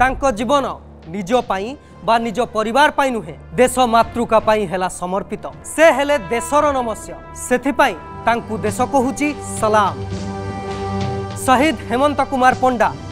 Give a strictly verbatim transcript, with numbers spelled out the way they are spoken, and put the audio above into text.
तांको जीवन निज पाई बा निज परिवार पाई नुहे देश मातृका पाई हेला समर्पित से हेले देशर नमस्य सेथिपाई तांकु देश कहूची सलाम। शहीद हेमंत कुमार पंडा